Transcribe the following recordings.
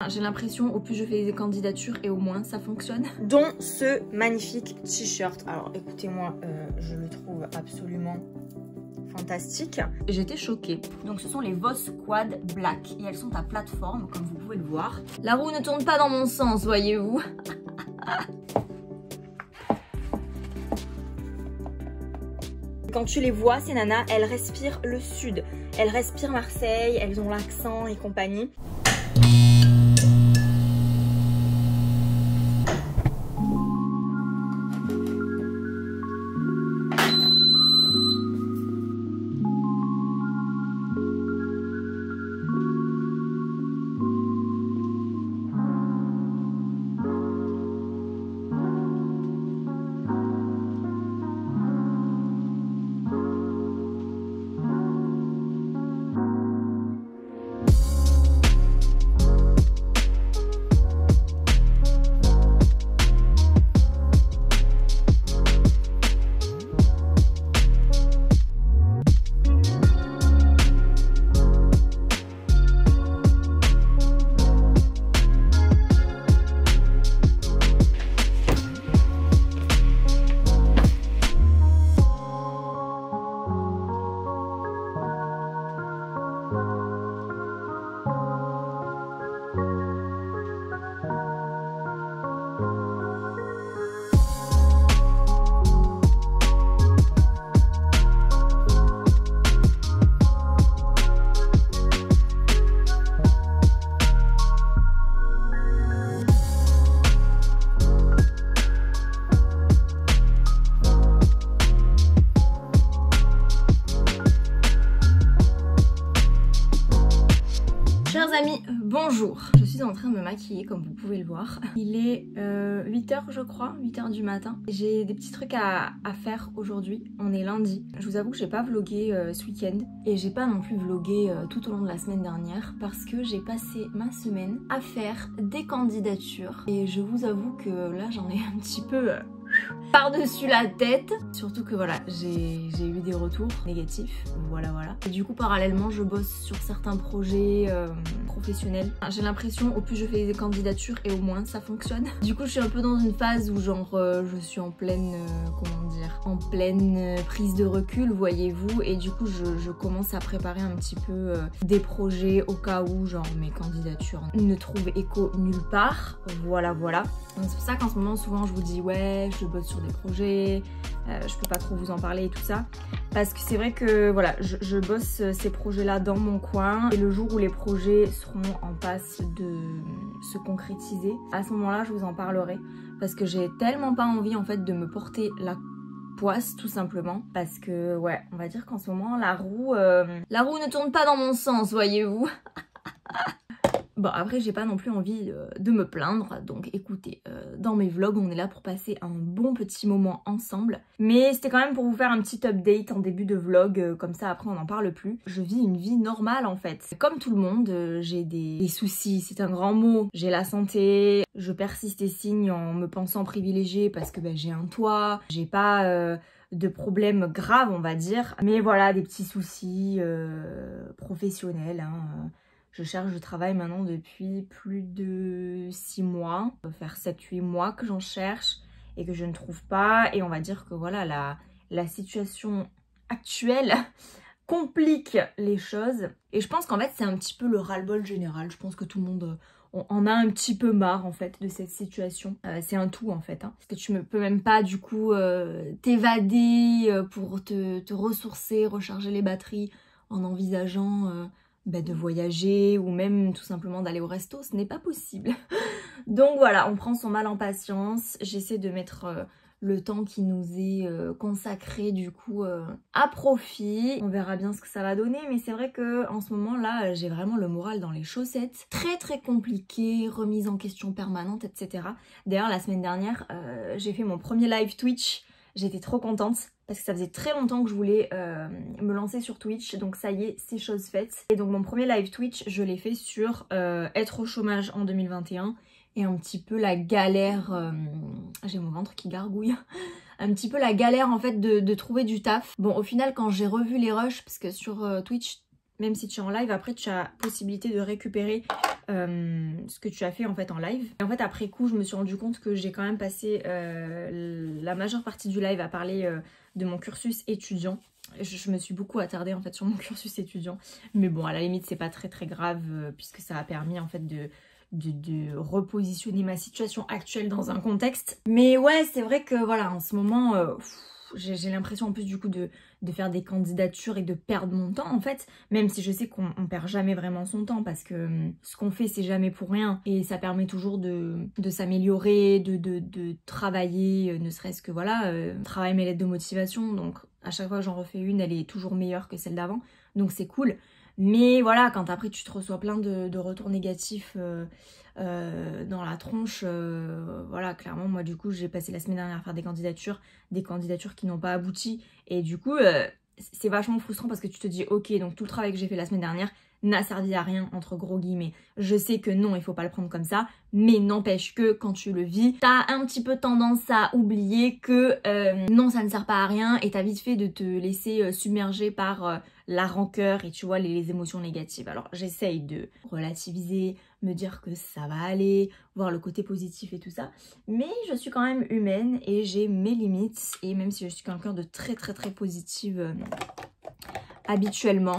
J'ai l'impression au plus je fais des candidatures et au moins ça fonctionne. Dont ce magnifique t-shirt. Alors écoutez-moi, je le trouve absolument fantastique. J'étais choquée. Donc ce sont les Voss Quad Black et elles sont à plateforme comme vous pouvez le voir. La roue ne tourne pas dans mon sens, voyez-vous. Quand tu les vois, ces nanas, elles respirent le sud. Elles respirent Marseille, elles ont l'accent et compagnie. Chers amis, bonjour. Je suis en train de me maquiller comme vous pouvez le voir. Il est 8h je crois, 8h du matin. J'ai des petits trucs à faire aujourd'hui. On est lundi. Je vous avoue que j'ai pas vlogué ce week-end et j'ai pas non plus vlogué tout au long de la semaine dernière parce que j'ai passé ma semaine à faire des candidatures et je vous avoue que là j'en ai un petit peu par-dessus la tête. Surtout que voilà, j'ai eu des retours négatifs, voilà. Et du coup parallèlement je bosse sur certains projets professionnels. J'ai l'impression au plus je fais des candidatures et au moins ça fonctionne. Du coup je suis un peu dans une phase où genre je suis en pleine, comment dire, en pleine prise de recul, voyez-vous. Et du coup je commence à préparer un petit peu des projets au cas où genre mes candidatures ne trouvent écho nulle part, voilà. Donc c'est pour ça qu'en ce moment souvent je vous dis ouais je bosse sur des projets, je peux pas trop vous en parler et tout ça parce que c'est vrai que voilà je bosse ces projets là dans mon coin et le jour où les projets seront en passe de se concrétiser, à ce moment là je vous en parlerai parce que j'ai tellement pas envie en fait de me porter la poisse tout simplement parce que ouais on va dire qu'en ce moment la roue ne tourne pas dans mon sens, voyez-vous. Bon après j'ai pas non plus envie de me plaindre, donc écoutez, dans mes vlogs on est là pour passer un bon petit moment ensemble. Mais c'était quand même pour vous faire un petit update en début de vlog, comme ça après on n'en parle plus. Je vis une vie normale en fait. Comme tout le monde, j'ai des soucis, c'est un grand mot. J'ai la santé, je persiste et signe en me pensant privilégiée parce que j'ai un toit, j'ai pas de problèmes graves on va dire. Mais voilà, des petits soucis professionnels hein. Je cherche du travail maintenant depuis plus de 6 mois. Ça va faire 7-8 mois que j'en cherche et que je ne trouve pas. Et on va dire que voilà, la situation actuelle complique les choses. Et je pense qu'en fait, c'est un petit peu le ras-le-bol général. Je pense que tout le monde en a un petit peu marre en fait de cette situation. C'est un tout en fait. Hein. Parce que tu ne peux même pas du coup t'évader pour te ressourcer, recharger les batteries en envisageant... de voyager ou même tout simplement d'aller au resto, ce n'est pas possible. Donc voilà, on prend son mal en patience. J'essaie de mettre le temps qui nous est consacré du coup à profit. On verra bien ce que ça va donner, mais c'est vrai que en ce moment là, j'ai vraiment le moral dans les chaussettes. Très compliqué, remise en question permanente, etc. D'ailleurs la semaine dernière, j'ai fait mon premier live Twitch. J'étais trop contente parce que ça faisait très longtemps que je voulais me lancer sur Twitch. Donc ça y est, c'est chose faite. Et donc mon premier live Twitch, je l'ai fait sur être au chômage en 2021 et un petit peu la galère... j'ai mon ventre qui gargouille. Un petit peu la galère en fait de trouver du taf. Bon au final quand j'ai revu les rushs, parce que sur Twitch, même si tu es en live, après tu as possibilité de récupérer ce que tu as fait en fait en live. Et en fait après coup je me suis rendu compte que j'ai quand même passé la majeure partie du live à parler de mon cursus étudiant. Je me suis beaucoup attardée en fait sur mon cursus étudiant, mais bon à la limite c'est pas très grave puisque ça a permis en fait de repositionner ma situation actuelle dans un contexte. Mais ouais c'est vrai que voilà en ce moment j'ai l'impression en plus du coup de faire des candidatures et de perdre mon temps en fait, même si je sais qu'on perd jamais vraiment son temps parce que ce qu'on fait c'est jamais pour rien et ça permet toujours de s'améliorer, de travailler, ne serait-ce que voilà, travailler mes lettres de motivation, donc à chaque fois que j'en refais une elle est toujours meilleure que celle d'avant, donc c'est cool. Mais voilà, quand après tu te reçois plein de retours négatifs dans la tronche, voilà, clairement, moi du coup j'ai passé la semaine dernière à faire des candidatures qui n'ont pas abouti. Et du coup, c'est vachement frustrant parce que tu te dis, ok, donc tout le travail que j'ai fait la semaine dernière n'a servi à rien, entre gros guillemets. Je sais que non, il faut pas le prendre comme ça, mais n'empêche que quand tu le vis, t'as un petit peu tendance à oublier que non, ça ne sert pas à rien et t'as vite fait de te laisser submerger par la rancœur et tu vois les émotions négatives. Alors j'essaye de relativiser, me dire que ça va aller, voir le côté positif et tout ça, mais je suis quand même humaine et j'ai mes limites, et même si je suis quelqu'un de très positive habituellement,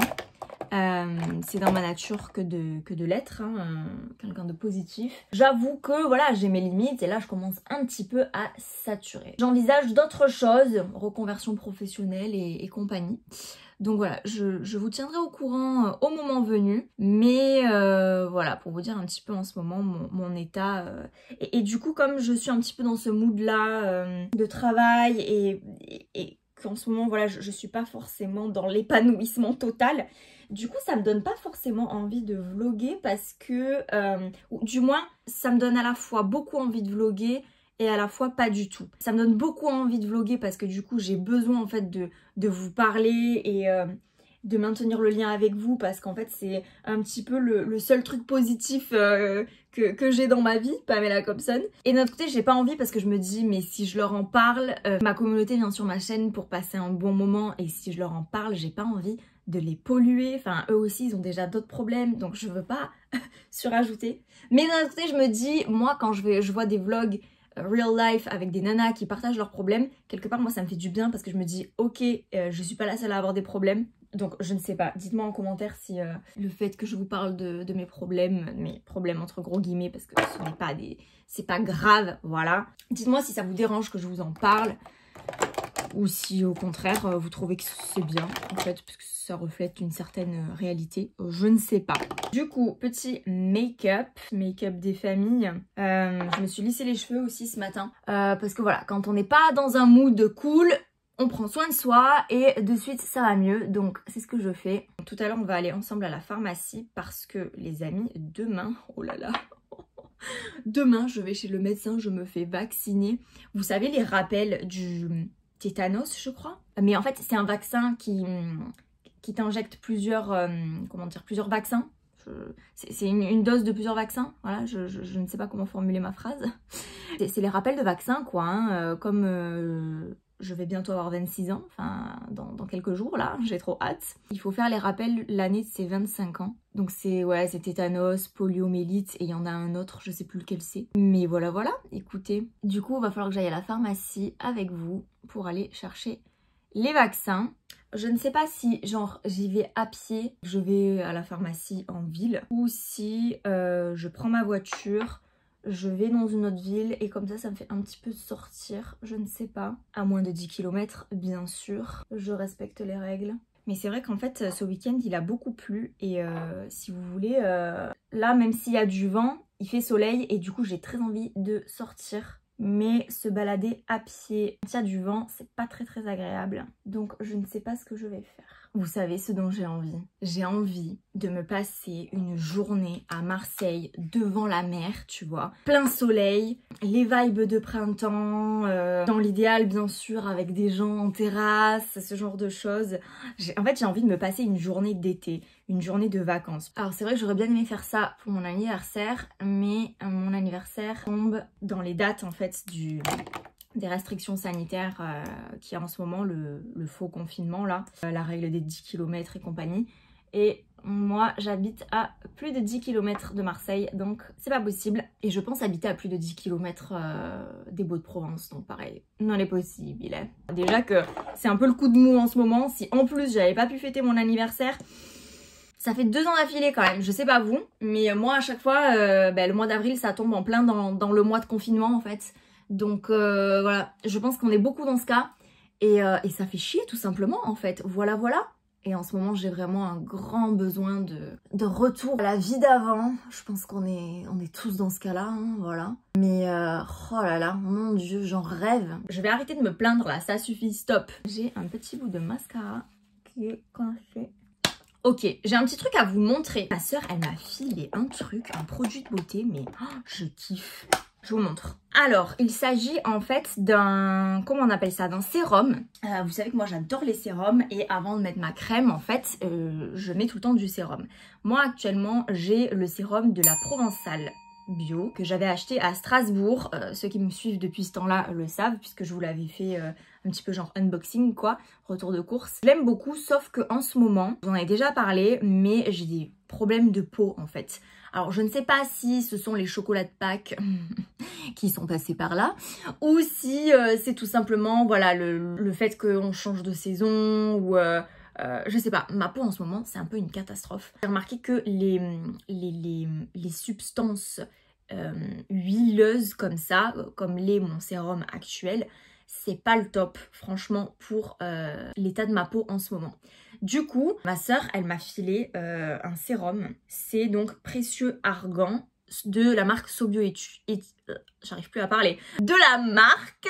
c'est dans ma nature que de l'être, hein, quelqu'un de positif. J'avoue que voilà, j'ai mes limites et là je commence un petit peu à saturer. J'envisage d'autres choses, reconversion professionnelle et compagnie. Donc voilà, je vous tiendrai au courant au moment venu, mais voilà, pour vous dire un petit peu en ce moment mon état. Et du coup, comme je suis un petit peu dans ce mood-là de travail et qu'en ce moment, voilà, je suis pas forcément dans l'épanouissement total, du coup, ça me donne pas forcément envie de vlogger parce que, ou du moins, ça me donne à la fois beaucoup envie de vlogger et à la fois pas du tout. Ça me donne beaucoup envie de vlogger parce que du coup j'ai besoin en fait de vous parler et de maintenir le lien avec vous parce qu'en fait c'est un petit peu le seul truc positif que j'ai dans ma vie, Pamela Cobson. Et d'un autre côté j'ai pas envie parce que je me dis mais si je leur en parle, ma communauté vient sur ma chaîne pour passer un bon moment et si je leur en parle j'ai pas envie de les polluer, enfin eux aussi ils ont déjà d'autres problèmes donc je veux pas surajouter. Mais d'un autre côté je me dis moi quand je vois des vlogs real life avec des nanas qui partagent leurs problèmes, quelque part moi ça me fait du bien parce que je me dis ok je suis pas la seule à avoir des problèmes, donc je ne sais pas, dites-moi en commentaire si le fait que je vous parle de mes problèmes entre gros guillemets parce que ce n'est pas c'est pas grave, voilà, dites-moi si ça vous dérange que je vous en parle ou si au contraire vous trouvez que c'est bien en fait parce que ça reflète une certaine réalité, je ne sais pas. Du coup, petit make-up des familles. Je me suis lissé les cheveux aussi ce matin parce que voilà, quand on n'est pas dans un mood cool, on prend soin de soi et de suite ça va mieux, donc c'est ce que je fais. Tout à l'heure on va aller ensemble à la pharmacie parce que les amis, demain, oh là là, demain je vais chez le médecin, je me fais vacciner. Vous savez les rappels du tétanos je crois, mais en fait c'est un vaccin qui t'injecte plusieurs vaccins. C'est une dose de plusieurs vaccins, voilà, je ne sais pas comment formuler ma phrase. C'est les rappels de vaccins quoi, hein, comme je vais bientôt avoir 26 ans, enfin dans quelques jours là, j'ai trop hâte. Il faut faire les rappels l'année de ses 25 ans. Donc c'est tétanos, poliomyélite et il y en a un autre, je sais plus lequel c'est. Mais voilà, écoutez. Du coup, il va falloir que j'aille à la pharmacie avec vous pour aller chercher les vaccins. Je ne sais pas si genre j'y vais à pied, je vais à la pharmacie en ville ou si je prends ma voiture, je vais dans une autre ville et comme ça me fait un petit peu sortir, je ne sais pas. À moins de 10 km bien sûr, je respecte les règles. Mais c'est vrai qu'en fait ce week-end il a beaucoup plu et si vous voulez, là même s'il y a du vent, il fait soleil et du coup j'ai très envie de sortir. Mais se balader à pied quand il y a du vent, c'est pas très agréable. Donc je ne sais pas ce que je vais faire. Vous savez ce dont j'ai envie? J'ai envie de me passer une journée à Marseille devant la mer, tu vois. Plein soleil, les vibes de printemps, dans l'idéal bien sûr avec des gens en terrasse, ce genre de choses. En fait j'ai envie de me passer une journée d'été, une journée de vacances. Alors c'est vrai que j'aurais bien aimé faire ça pour mon anniversaire, mais mon anniversaire tombe dans les dates en fait des restrictions sanitaires qui a en ce moment le faux confinement là, la règle des 10 km et compagnie. Et Moi j'habite à plus de 10 km de Marseille, donc c'est pas possible. Et je pense habiter à plus de 10 km des Baux-de-Provence, donc pareil, non est possible. Déjà que c'est un peu le coup de mou en ce moment, si en plus j'avais pas pu fêter mon anniversaire, ça fait 2 ans d'affilée quand même, je sais pas vous, mais moi à chaque fois, le mois d'avril ça tombe en plein dans le mois de confinement en fait. Donc voilà, je pense qu'on est beaucoup dans ce cas et ça fait chier tout simplement en fait, voilà. Et en ce moment j'ai vraiment un grand besoin de retour à la vie d'avant. Je pense qu'on est tous dans ce cas-là, hein, voilà. Mais oh là là, mon dieu, j'en rêve. Je vais arrêter de me plaindre là, ça suffit, stop. J'ai un petit bout de mascara qui est coincé. Ok, j'ai un petit truc à vous montrer. Ma soeur, elle m'a filé un truc, un produit de beauté, mais oh, je kiffe. Je vous montre. Alors, il s'agit en fait d'un, comment on appelle ça, d'un sérum. Vous savez que moi j'adore les sérums et avant de mettre ma crème, en fait, je mets tout le temps du sérum. Moi actuellement, j'ai le sérum de la Provençale bio que j'avais acheté à Strasbourg. Ceux qui me suivent depuis ce temps-là le savent puisque je vous l'avais fait un petit peu genre unboxing quoi, retour de course. Je l'aime beaucoup sauf que en ce moment, j'en ai déjà parlé, mais j'ai des problèmes de peau en fait. Alors je ne sais pas si ce sont les chocolats de Pâques qui sont passés par là ou si c'est tout simplement voilà le fait qu'on change de saison ou je sais pas, ma peau en ce moment c'est un peu une catastrophe. J'ai remarqué que les substances huileuses comme ça, comme l'est mon sérum actuel, c'est pas le top franchement pour l'état de ma peau en ce moment. Du coup, ma soeur, elle m'a filé un sérum. C'est donc Précieux Argan de la marque j'arrive plus à parler. De la marque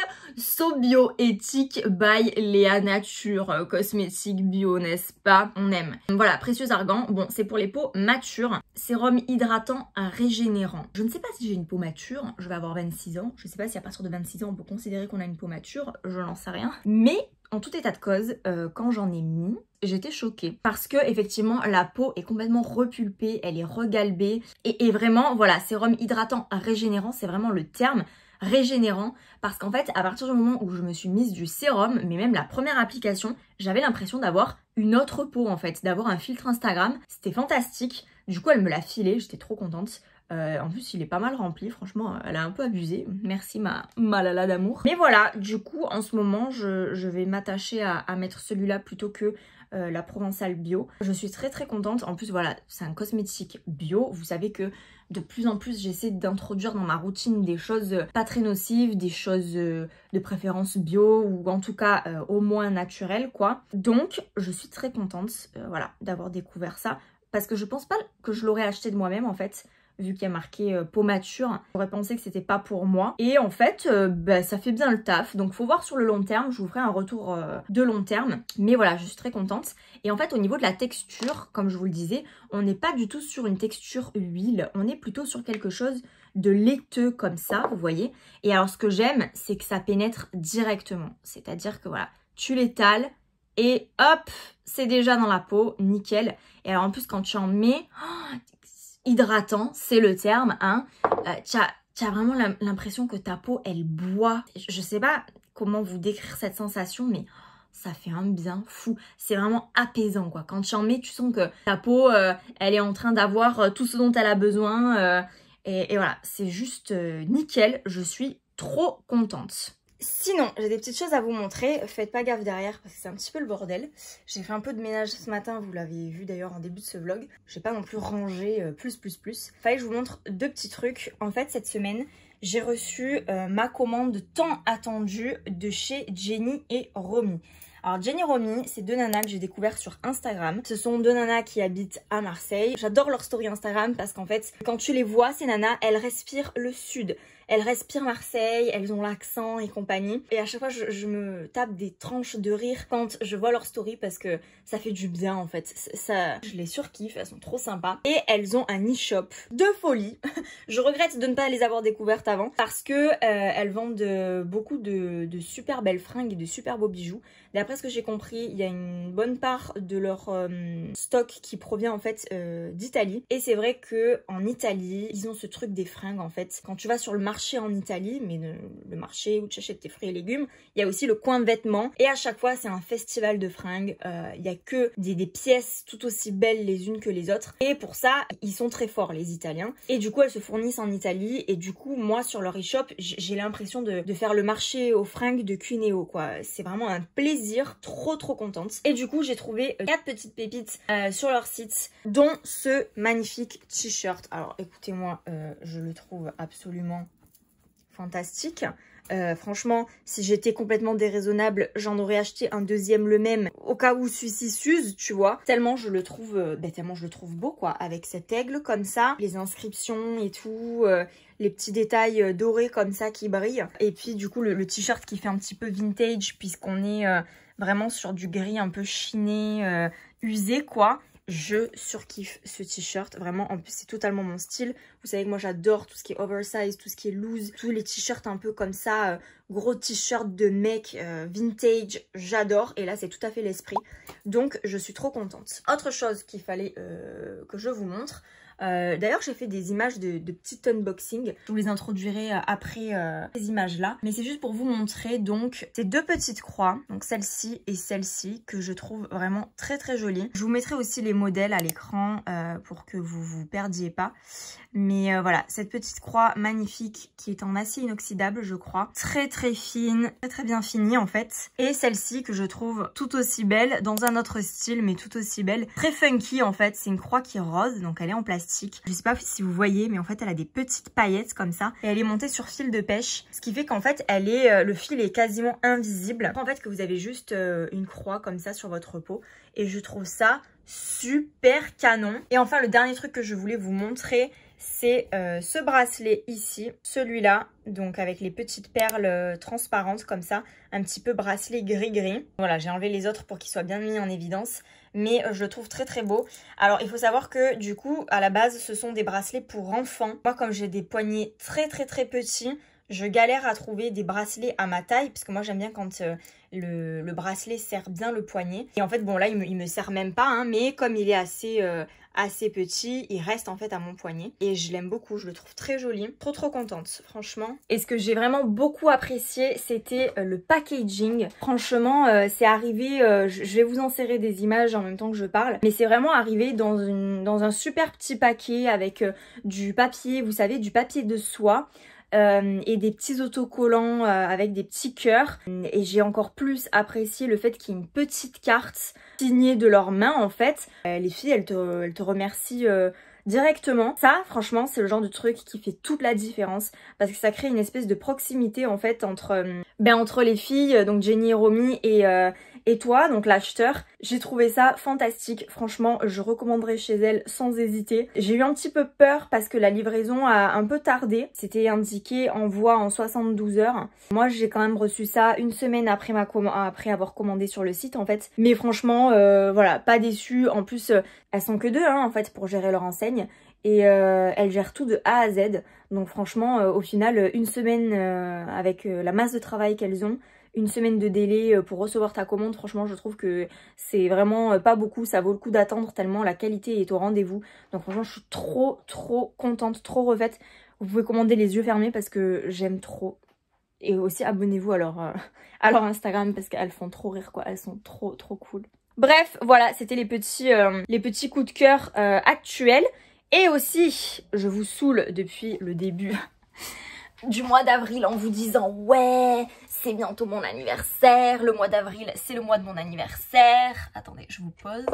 Sobioéthique by Léa Nature. Cosmétique bio, n'est-ce pas? On aime. Voilà, Précieux Argan. Bon, c'est pour les peaux matures. Sérum hydratant régénérant. Je ne sais pas si j'ai une peau mature. Je vais avoir 26 ans. Je ne sais pas si à partir de 26 ans, on peut considérer qu'on a une peau mature. Je n'en sais rien. Mais en tout état de cause, quand j'en ai mis, j'étais choquée parce que effectivement la peau est complètement repulpée, elle est regalbée et vraiment voilà, sérum hydratant régénérant, c'est vraiment le terme, régénérant, parce qu'en fait à partir du moment où je me suis mise du sérum, mais même la première application, j'avais l'impression d'avoir une autre peau en fait, d'avoir un filtre Instagram, c'était fantastique. Du coup elle me l'a filé, j'étais trop contente. En plus il est pas mal rempli, franchement elle a un peu abusé, merci ma lala d'amour. Mais voilà, du coup en ce moment je vais m'attacher à mettre celui-là plutôt que la Provençale bio. Je suis très contente, en plus voilà c'est un cosmétique bio, vous savez que de plus en plus j'essaie d'introduire dans ma routine des choses pas très nocives, des choses de préférence bio ou en tout cas au moins naturelles quoi. Donc je suis très contente voilà d'avoir découvert ça parce que je pense pas que je l'aurais acheté de moi-même en fait. Vu qu'il y a marqué peau mature, j'aurais pensé que c'était pas pour moi. Et en fait, ça fait bien le taf. Donc faut voir sur le long terme, je vous ferai un retour de long terme. Mais voilà, je suis très contente. Et en fait, au niveau de la texture, comme je vous le disais, on n'est pas du tout sur une texture huile. On est plutôt sur quelque chose de laiteux comme ça, vous voyez. Et alors ce que j'aime, c'est que ça pénètre directement. C'est-à-dire que voilà, tu l'étales et hop, c'est déjà dans la peau, nickel. Et alors en plus, quand tu en mets... hydratant, c'est le terme, hein. T'as vraiment l'impression que ta peau, elle boit. Je sais pas comment vous décrire cette sensation, mais ça fait un bien fou. C'est vraiment apaisant, quoi. Quand tu en mets, tu sens que ta peau, elle est en train d'avoir tout ce dont elle a besoin. Et voilà, c'est juste nickel. Je suis trop contente. Sinon, j'ai des petites choses à vous montrer, faites pas gaffe derrière parce que c'est un petit peu le bordel. J'ai fait un peu de ménage ce matin, vous l'avez vu d'ailleurs en début de ce vlog. J'ai pas non plus rangé plus. Fallait que je vous montre 2 petits trucs. En fait, cette semaine, j'ai reçu ma commande tant attendue de chez Jenny et Romy. Alors Jenny et Romy, c'est 2 nanas que j'ai découvert sur Instagram. Ce sont 2 nanas qui habitent à Marseille. J'adore leur story Instagram parce qu'en fait, quand tu les vois, ces nanas, elles respirent le sud. Elles respirent Marseille, elles ont l'accent et compagnie. Et à chaque fois, je me tape des tranches de rire quand je vois leur story parce que ça fait du bien en fait. Je les surkiffe, elles sont trop sympas. Et elles ont un e-shop de folie. Je regrette de ne pas les avoir découvertes avant parce que elles vendent beaucoup de super belles fringues et de super beaux bijoux. D'après ce que j'ai compris, il y a une bonne part de leur stock qui provient en fait d'Italie. Et c'est vrai que en Italie, ils ont ce truc des fringues en fait. Quand tu vas sur le marché marché en Italie, mais le marché où tu achètes tes fruits et légumes, il y a aussi le coin vêtements. Et à chaque fois, c'est un festival de fringues. Il y a que des pièces tout aussi belles les unes que les autres. Et pour ça, ils sont très forts, les Italiens. Et du coup, elles se fournissent en Italie. Et du coup, moi, sur leur e-shop, j'ai l'impression de faire le marché aux fringues de Cuneo, quoi. C'est vraiment un plaisir, trop contente. Et du coup, j'ai trouvé 4 petites pépites sur leur site, dont ce magnifique t-shirt. Alors, écoutez-moi, je le trouve absolument fantastique. Franchement, si j'étais complètement déraisonnable, j'en aurais acheté un deuxième le même au cas où celui-ci s'use, tu vois. Tellement je le trouve beau, quoi, avec cet aigle comme ça, les inscriptions et tout, les petits détails dorés comme ça qui brillent. Et puis du coup le t-shirt qui fait un petit peu vintage puisqu'on est vraiment sur du gris un peu chiné, usé, quoi. Je surkiffe ce t-shirt, vraiment. En plus, c'est totalement mon style. Vous savez que moi, j'adore tout ce qui est oversize, tout ce qui est loose, tous les t-shirts un peu comme ça, gros t-shirt de mec vintage, j'adore. Et là, c'est tout à fait l'esprit. Donc, je suis trop contente. Autre chose qu'il fallait que je vous montre. D'ailleurs, j'ai fait des images de petits unboxing. Je vous les introduirai après ces images-là. Mais c'est juste pour vous montrer donc ces 2 petites croix. Donc celle-ci et celle-ci que je trouve vraiment très jolies. Je vous mettrai aussi les modèles à l'écran pour que vous vous perdiez pas. Mais voilà, cette petite croix magnifique qui est en acier inoxydable, je crois. Très fine, très bien finie en fait. Et celle-ci que je trouve tout aussi belle, dans un autre style, mais tout aussi belle. Très funky en fait, c'est une croix qui est rose, donc elle est en plastique. Je sais pas si vous voyez, mais en fait elle a des petites paillettes comme ça. Et elle est montée sur fil de pêche, ce qui fait qu'en fait le fil est quasiment invisible. En fait que vous avez juste une croix comme ça sur votre peau. Et je trouve ça super canon. Et enfin le dernier truc que je voulais vous montrer, c'est ce bracelet ici, celui-là, donc avec les petites perles transparentes comme ça, un petit peu bracelet gris-gris. Voilà, j'ai enlevé les autres pour qu'ils soient bien mis en évidence, mais je le trouve très beau. Alors il faut savoir que du coup, à la base, ce sont des bracelets pour enfants. Moi, comme j'ai des poignets très petits, je galère à trouver des bracelets à ma taille, parce que moi j'aime bien quand le bracelet serre bien le poignet. Et en fait, bon là, il me serre même pas, hein, mais comme il est assez petit, il reste en fait à mon poignet. Et je l'aime beaucoup, je le trouve très joli. Trop contente, franchement. Et ce que j'ai vraiment beaucoup apprécié, c'était le packaging. Franchement, c'est arrivé, je vais vous insérer des images en même temps que je parle, mais c'est vraiment arrivé dans un super petit paquet avec du papier, vous savez, du papier de soie. Et des petits autocollants avec des petits cœurs. Et j'ai encore plus apprécié le fait qu'il y ait une petite carte signée de leurs mains en fait. Les filles, elles te remercient directement. Ça, franchement, c'est le genre de truc qui fait toute la différence parce que ça crée une espèce de proximité en fait entre les filles, donc Jenny et Romy et toi, donc l'acheteur. J'ai trouvé ça fantastique. Franchement, je recommanderais chez elle sans hésiter. J'ai eu un petit peu peur parce que la livraison a un peu tardé. C'était indiqué envoi en 72 heures. Moi, j'ai quand même reçu ça une semaine après avoir commandé sur le site en fait. Mais franchement, voilà, pas déçue. En plus, elles sont que 2 hein, en fait pour gérer leur enseigne. Et elles gèrent tout de A à Z. Donc franchement, au final, une semaine avec la masse de travail qu'elles ont, une semaine de délai pour recevoir ta commande, franchement je trouve que c'est vraiment pas beaucoup, ça vaut le coup d'attendre tellement la qualité est au rendez-vous. Donc franchement je suis trop contente, trop refaite. Vous pouvez commander les yeux fermés parce que j'aime trop. Et aussi abonnez-vous à leur Instagram parce qu'elles font trop rire quoi, elles sont trop cool. Bref, voilà, c'était les petits coups de cœur actuels. Et aussi, je vous saoule depuis le début du mois d'avril en vous disant ouais, c'est bientôt mon anniversaire, le mois d'avril c'est le mois de mon anniversaire. Attendez, je vous pose.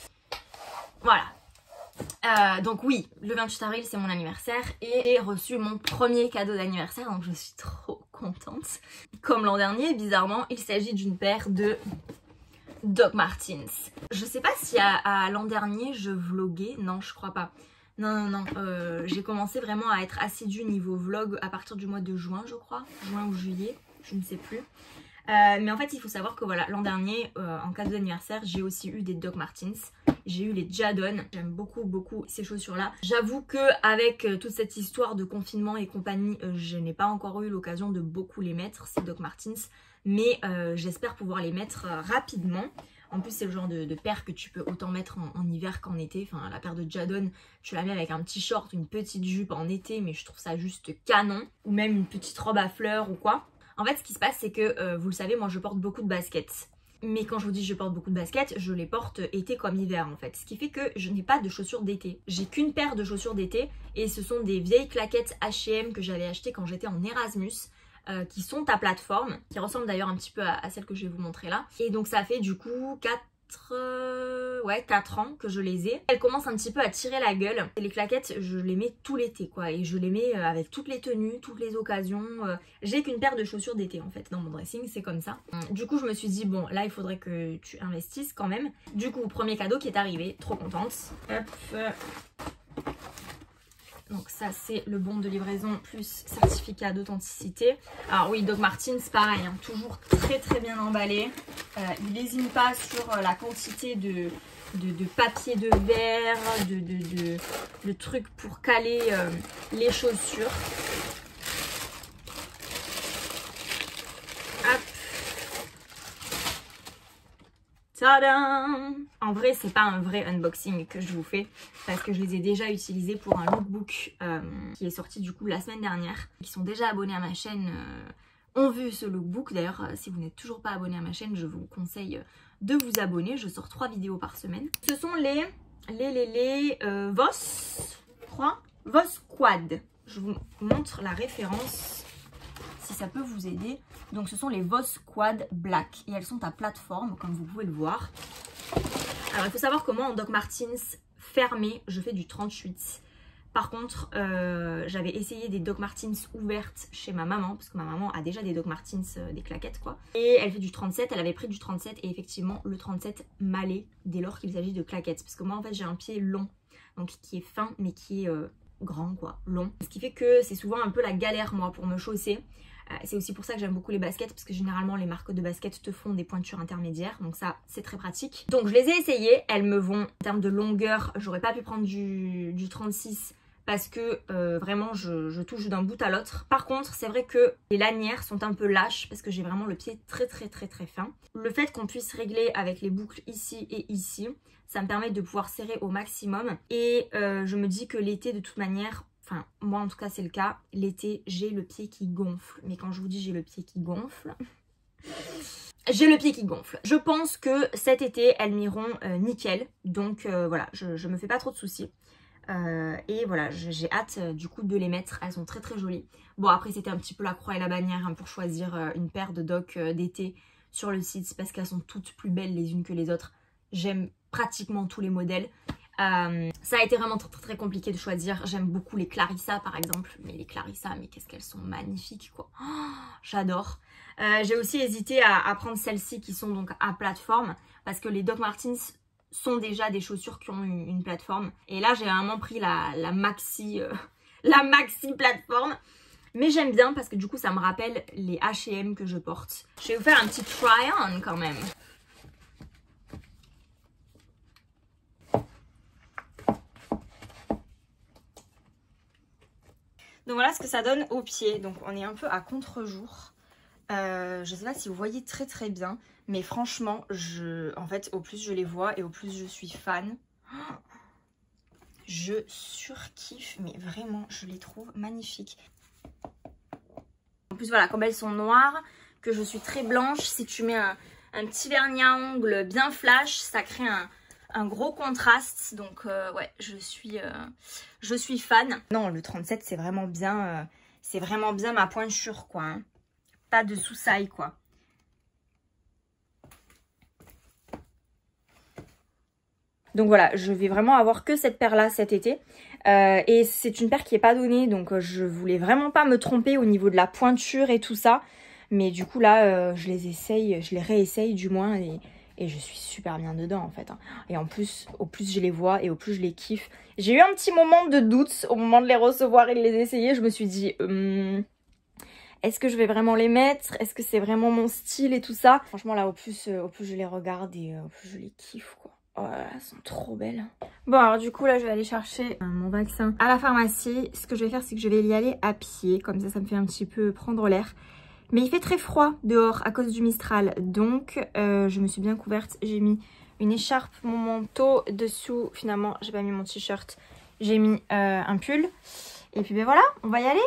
Voilà. Donc oui, le 28 avril c'est mon anniversaire et j'ai reçu mon premier cadeau d'anniversaire, donc je suis trop contente. Comme l'an dernier, bizarrement, il s'agit d'une paire de Doc Martens. Je sais pas si à l'an dernier je vloguais, non je crois pas. Non, j'ai commencé vraiment à être assidue niveau vlog à partir du mois de juin je crois, juin ou juillet, je ne sais plus. Mais en fait il faut savoir que voilà, l'an dernier en cadeau d'anniversaire j'ai aussi eu des Doc Martens. J'ai eu les Jadon, j'aime beaucoup ces chaussures là. J'avoue que avec toute cette histoire de confinement et compagnie, je n'ai pas encore eu l'occasion de beaucoup les mettre ces Doc Martens. Mais j'espère pouvoir les mettre rapidement. En plus c'est le genre de paire que tu peux autant mettre en hiver qu'en été. Enfin la paire de Jadon, tu la mets avec un petit short, une petite jupe en été, mais je trouve ça juste canon. Ou même une petite robe à fleurs ou quoi. En fait ce qui se passe c'est que, vous le savez, moi je porte beaucoup de baskets. Mais quand je vous dis je porte beaucoup de baskets, je les porte été comme hiver en fait. Ce qui fait que je n'ai pas de chaussures d'été. J'ai qu'une paire de chaussures d'été et ce sont des vieilles claquettes H&M que j'avais achetées quand j'étais en Erasmus. Qui sont à plateforme, qui ressemblent d'ailleurs un petit peu à celles que je vais vous montrer là. Et donc ça fait du coup 4 ans que je les ai. Elles commencent un petit peu à tirer la gueule. Et les claquettes, je les mets tout l'été quoi. Et je les mets avec toutes les tenues, toutes les occasions. J'ai qu'une paire de chaussures d'été en fait dans mon dressing, c'est comme ça. Du coup je me suis dit bon là il faudrait que tu investisses quand même. Du coup premier cadeau qui est arrivé, trop contente. Hop. Donc ça c'est le bon de livraison plus certificat d'authenticité. Alors oui, Doc Martens pareil, hein, toujours très bien emballé. Il n'hésite pas sur la quantité de papier de verre, de trucs pour caler les chaussures. Hop. Tadam! En vrai, c'est pas un vrai unboxing que je vous fais parce que je les ai déjà utilisés pour un lookbook qui est sorti du coup la semaine dernière. Qui sont déjà abonnés à ma chaîne ont vu ce lookbook. D'ailleurs, si vous n'êtes toujours pas abonné à ma chaîne, je vous conseille de vous abonner. Je sors 3 vidéos par semaine. Ce sont les Voss, je crois, Voss Quad. Je vous montre la référence si ça peut vous aider. Donc ce sont les Voss Quad Black et elles sont à plateforme comme vous pouvez le voir. Alors il faut savoir que moi en Doc Martens fermé je fais du 38. Par contre j'avais essayé des Doc Martens ouvertes chez ma maman parce que ma maman a déjà des Doc Martens, des claquettes quoi. Et elle fait du 37, elle avait pris du 37 et effectivement le 37 m'allait dès lors qu'il s'agit de claquettes. Parce que moi en fait j'ai un pied long donc qui est fin mais qui est grand quoi, long. Ce qui fait que c'est souvent un peu la galère moi pour me chausser. C'est aussi pour ça que j'aime beaucoup les baskets parce que généralement les marques de baskets te font des pointures intermédiaires donc ça c'est très pratique. Donc je les ai essayées, elles me vont en termes de longueur, j'aurais pas pu prendre du 36 parce que vraiment je touche d'un bout à l'autre. Par contre c'est vrai que les lanières sont un peu lâches parce que j'ai vraiment le pied très fin. Le fait qu'on puisse régler avec les boucles ici et ici, ça me permet de pouvoir serrer au maximum et je me dis que l'été de toute manière, enfin moi en tout cas c'est le cas, l'été j'ai le pied qui gonfle. Mais quand je vous dis j'ai le pied qui gonfle, j'ai le pied qui gonfle. Je pense que cet été elles m'iront nickel. Donc voilà, je me fais pas trop de soucis. Et voilà, j'ai hâte du coup de les mettre. Elles sont très jolies. Bon après c'était un petit peu la croix et la bannière hein, pour choisir une paire de Doc d'été sur le site parce qu'elles sont toutes plus belles les unes que les autres. J'aime pratiquement tous les modèles. Ça a été vraiment très compliqué de choisir. J'aime beaucoup les Clarissa par exemple. Mais les Clarissa, mais qu'est-ce qu'elles sont magnifiques quoi. Oh, j'adore. J'ai aussi hésité à prendre celles-ci qui sont donc à plateforme. Parce que les Doc Martens sont déjà des chaussures qui ont une plateforme. Et là j'ai vraiment pris la maxi plateforme. Mais j'aime bien parce que du coup ça me rappelle les H&M que je porte. Je vais vous faire un petit try-on quand même. Donc voilà ce que ça donne au pied. Donc on est un peu à contre-jour. Je sais pas si vous voyez très bien. Mais franchement, en fait, au plus je les vois et au plus je suis fan. Je surkiffe. Mais vraiment, je les trouve magnifiques. En plus voilà, comme elles sont noires, que je suis très blanche, si tu mets un petit vernis à ongles bien flash, ça crée un gros contraste. Donc ouais, je suis fan. Non, le 37 c'est vraiment bien ma pointure quoi. Hein. Pas de sous-saille quoi. Donc voilà, je vais vraiment avoir que cette paire là cet été. Et c'est une paire qui n'est pas donnée, donc je voulais vraiment pas me tromper au niveau de la pointure et tout ça. Mais du coup là, je les réessaye du moins et je suis super bien dedans en fait. Hein. Et en plus, au plus je les vois et au plus je les kiffe. J'ai eu un petit moment de doute au moment de les recevoir et de les essayer. Je me suis dit, est-ce que je vais vraiment les mettre? Est-ce que c'est vraiment mon style et tout ça? Franchement là, au plus je les regarde et au plus je les kiffe quoi. Oh là là, elles sont trop belles. Bon alors du coup là je vais aller chercher mon vaccin à la pharmacie. Ce que je vais faire c'est que je vais y aller à pied. Comme ça me fait un petit peu prendre l'air. Mais il fait très froid dehors à cause du Mistral. Donc je me suis bien couverte. J'ai mis une écharpe, mon manteau. Dessous, finalement, j'ai pas mis mon t-shirt. J'ai mis un pull. Et puis ben voilà, on va y aller.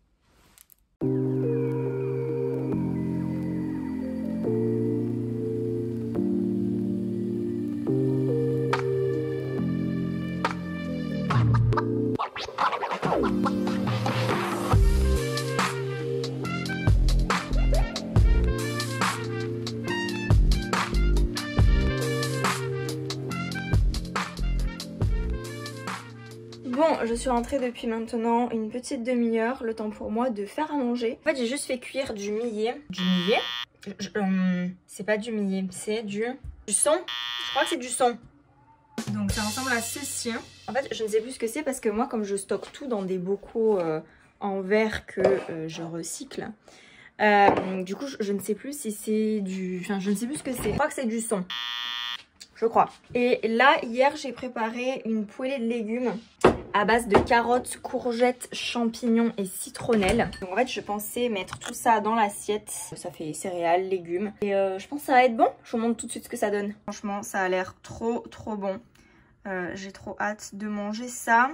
Bon, je suis rentrée depuis maintenant une petite demi-heure, le temps pour moi de faire à manger. En fait, j'ai juste fait cuire du millet. Du millet c'est pas du millet, c'est du son. Je crois que c'est du son. Donc ça ressemble à ceci. En fait, je ne sais plus ce que c'est parce que moi, comme je stocke tout dans des bocaux en verre que je recycle, du coup, je ne sais plus si c'est du... Enfin, je ne sais plus ce que c'est. Je crois que c'est du son. Je crois. Et là, hier, j'ai préparé une poêlée de légumes à base de carottes, courgettes, champignons et citronnelle. Donc en fait, je pensais mettre tout ça dans l'assiette. Ça fait céréales, légumes. Et je pense que ça va être bon. Je vous montre tout de suite ce que ça donne. Franchement, ça a l'air trop bon. J'ai trop hâte de manger ça.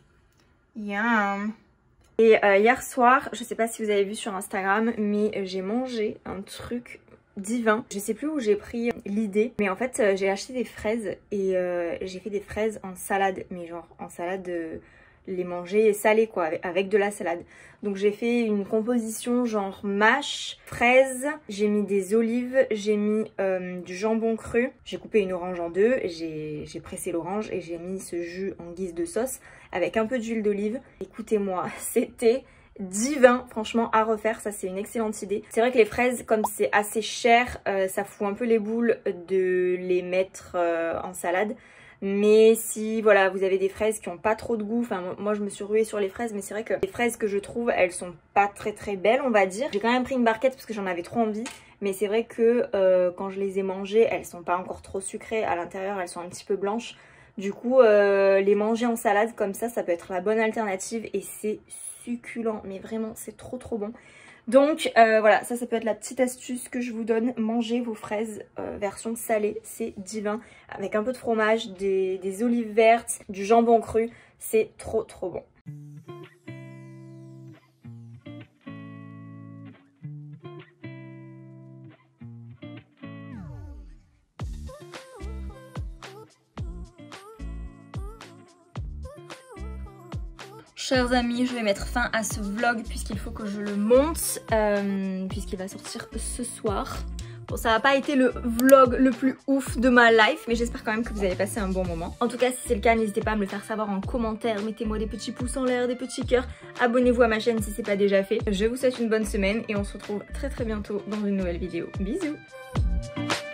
Yum. Et hier soir, je sais pas si vous avez vu sur Instagram, mais j'ai mangé un truc divin. Je sais plus où j'ai pris l'idée, mais en fait j'ai acheté des fraises et j'ai fait des fraises en salade, mais genre en salade les manger salées quoi, avec de la salade. Donc j'ai fait une composition genre mâche, fraises, j'ai mis des olives, j'ai mis du jambon cru, j'ai coupé une orange en deux, j'ai pressé l'orange et j'ai mis ce jus en guise de sauce avec un peu d'huile d'olive. Écoutez-moi, c'était divin, franchement à refaire, ça c'est une excellente idée. C'est vrai que les fraises, comme c'est assez cher, ça fout un peu les boules de les mettre en salade. Mais si voilà, vous avez des fraises qui n'ont pas trop de goût, enfin moi je me suis ruée sur les fraises, mais c'est vrai que les fraises que je trouve, elles sont pas très belles on va dire. J'ai quand même pris une barquette parce que j'en avais trop envie, mais c'est vrai que quand je les ai mangées, elles sont pas encore trop sucrées, à l'intérieur elles sont un petit peu blanches. Du coup les manger en salade comme ça peut être la bonne alternative et c'est succulent, mais vraiment c'est trop bon. Donc voilà, ça peut être la petite astuce que je vous donne. Mangez vos fraises version salée, c'est divin. Avec un peu de fromage, des olives vertes, du jambon cru, c'est trop bon. Chers amis, je vais mettre fin à ce vlog puisqu'il faut que je le monte, puisqu'il va sortir ce soir. Bon, ça n'a pas été le vlog le plus ouf de ma life, mais j'espère quand même que vous avez passé un bon moment. En tout cas, si c'est le cas, n'hésitez pas à me le faire savoir en commentaire. Mettez-moi des petits pouces en l'air, des petits cœurs. Abonnez-vous à ma chaîne si c'est pas déjà fait. Je vous souhaite une bonne semaine et on se retrouve très bientôt dans une nouvelle vidéo. Bisous!